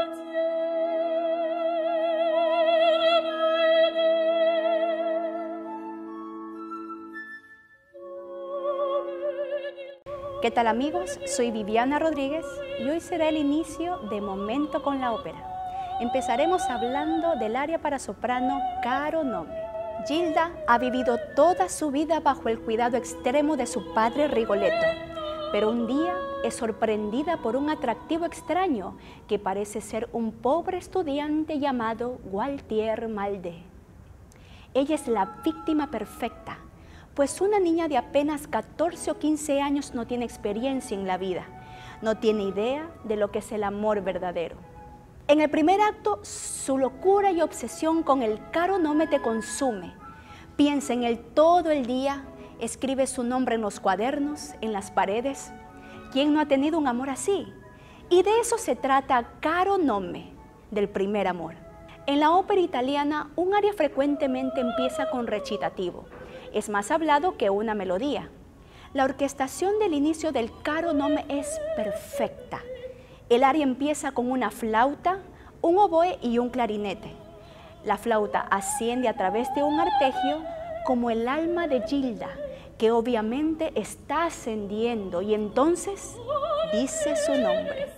¿Qué tal amigos? Soy Viviana Rodríguez y hoy será el inicio de Momento con la ópera. Empezaremos hablando del aria para soprano Caro Nome. Gilda ha vivido toda su vida bajo el cuidado extremo de su padre Rigoletto, pero un día es sorprendida por un atractivo extraño que parece ser un pobre estudiante llamado Gualtier Maldé. Ella es la víctima perfecta, pues una niña de apenas 14 o 15 años no tiene experiencia en la vida, no tiene idea de lo que es el amor verdadero. En el primer acto, su locura y obsesión con el Caro Nome te consume. Piensa en él todo el día, escribe su nombre en los cuadernos, en las paredes. ¿Quién no ha tenido un amor así? Y de eso se trata Caro Nome, del primer amor. En la ópera italiana, un aria frecuentemente empieza con recitativo. Es más hablado que una melodía. La orquestación del inicio del Caro Nome es perfecta. El aria empieza con una flauta, un oboe y un clarinete. La flauta asciende a través de un arpegio como el alma de Gilda, que obviamente está ascendiendo, y entonces dice su nombre.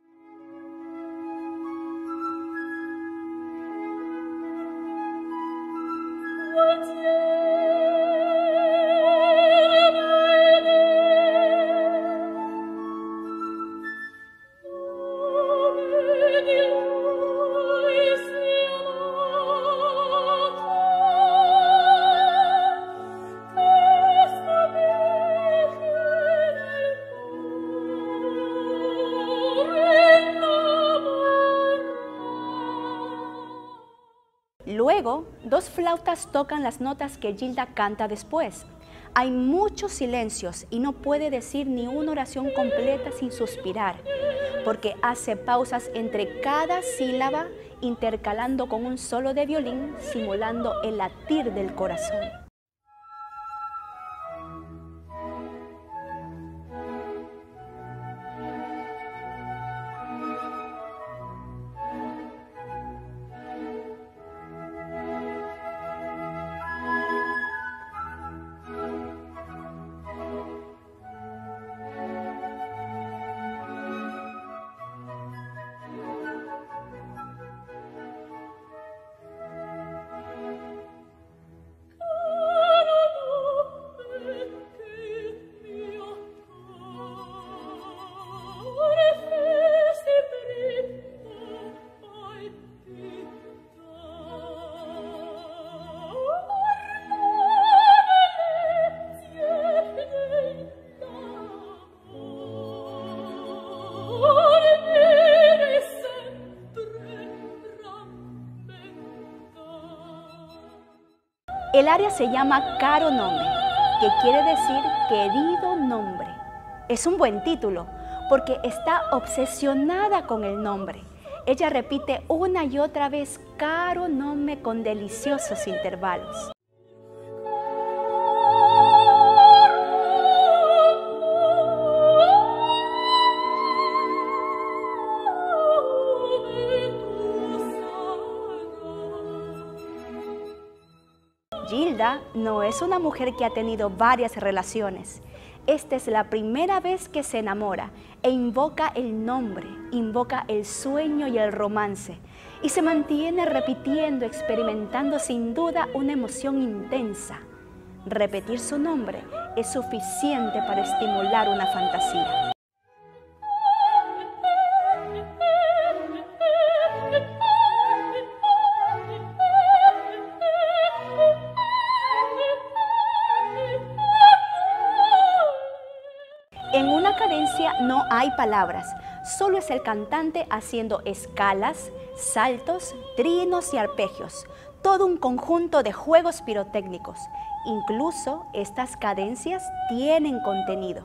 Luego, dos flautas tocan las notas que Gilda canta después. Hay muchos silencios y no puede decir ni una oración completa sin suspirar, porque hace pausas entre cada sílaba, intercalando con un solo de violín, simulando el latir del corazón. El aria se llama Caro Nome, que quiere decir querido nombre. Es un buen título, porque está obsesionada con el nombre. Ella repite una y otra vez Caro Nome con deliciosos intervalos. Gilda no es una mujer que ha tenido varias relaciones. Esta es la primera vez que se enamora e invoca el nombre, invoca el sueño y el romance, y se mantiene repitiendo, experimentando sin duda una emoción intensa. Repetir su nombre es suficiente para estimular una fantasía. En una cadencia no hay palabras, solo es el cantante haciendo escalas, saltos, trinos y arpegios, todo un conjunto de juegos pirotécnicos. Incluso estas cadencias tienen contenido.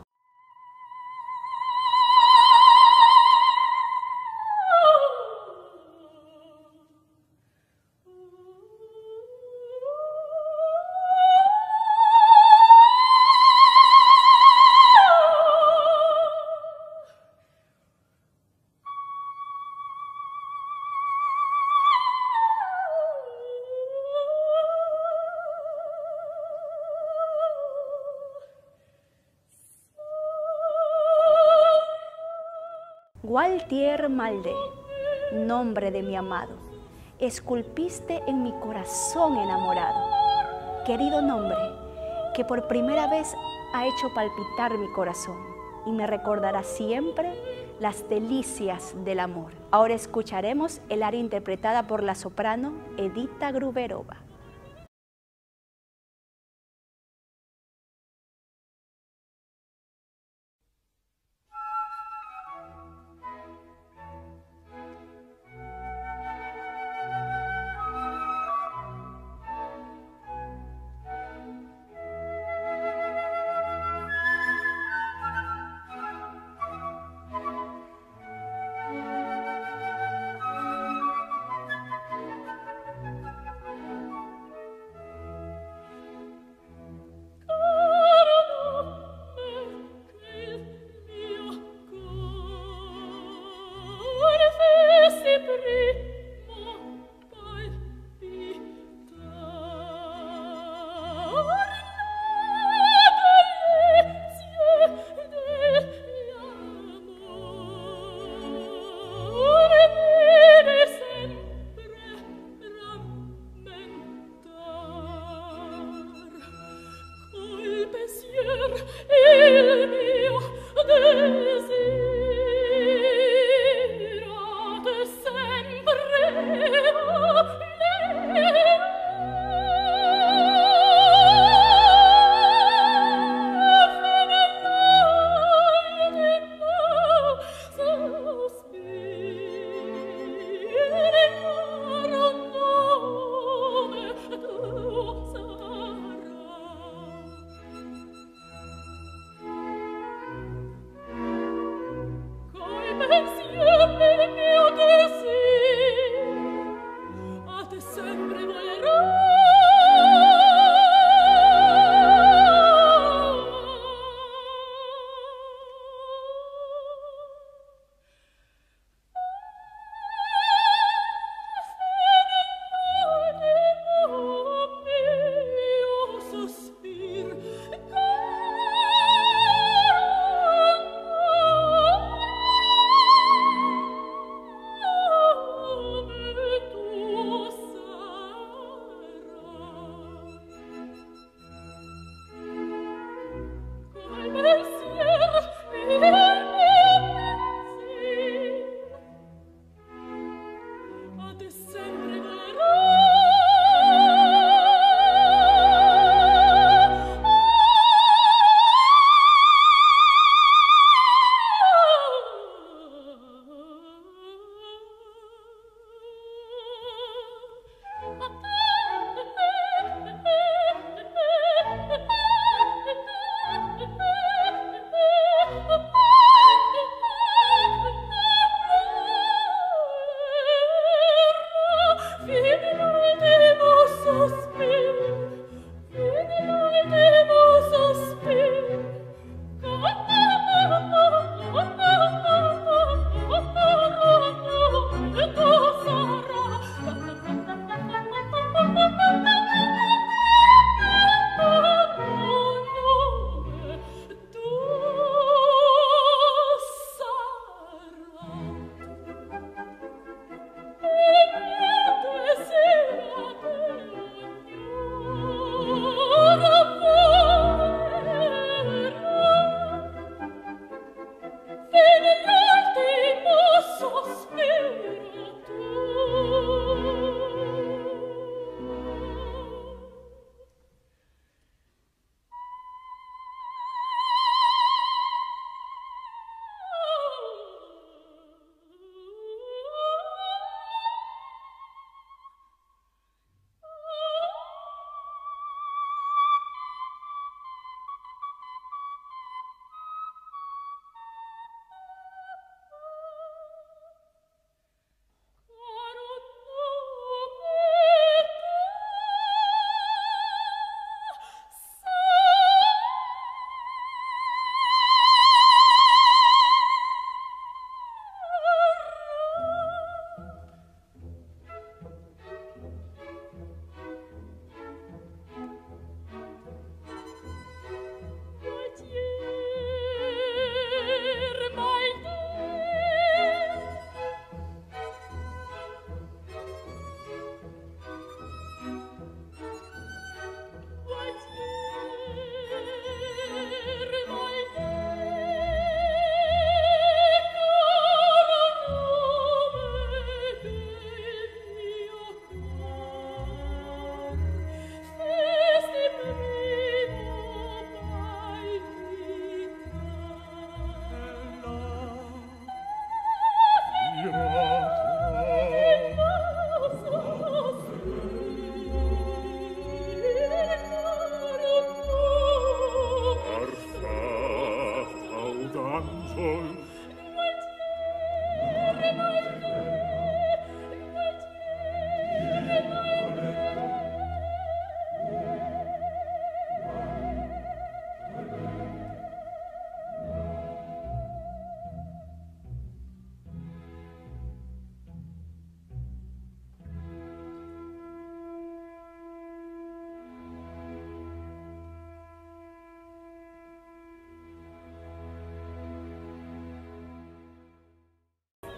Gualtier Maldé, nombre de mi amado, esculpiste en mi corazón enamorado. Querido nombre, que por primera vez ha hecho palpitar mi corazón y me recordará siempre las delicias del amor. Ahora escucharemos el aria interpretada por la soprano Edita Gruberova.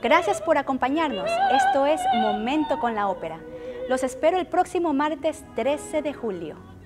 Gracias por acompañarnos. Esto es Momento con la Ópera. Los espero el próximo martes 13 de julio.